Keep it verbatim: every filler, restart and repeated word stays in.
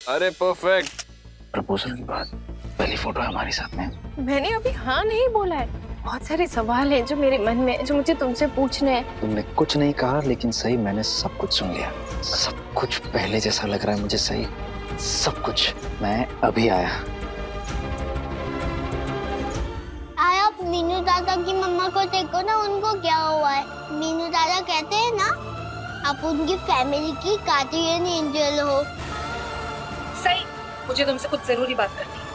अरे perfect. Proposal के बाद पहली फोटो है हमारे साथ में। मैंने अभी हाँ नहीं बोला है। बहुत सारे सवाल हैं जो मेरे मन में, जो मुझे तुमसे पूछने हैं। तुमने कुछ नहीं कहा, लेकिन सही मैंने सब कुछ सुन लिया। सब कुछ पहले जैसा लग रहा है मुझे। सही सब कुछ। मैं अभी आया। आया आप मीनू दादा की मम्मा को देखो ना, उनको क्या हुआ है। मीनू दादा कहते हैं ना आप उनकी फैमिली की गार्डियन एंजल हो। सही, मुझे तुमसे कुछ जरूरी बात करनी है।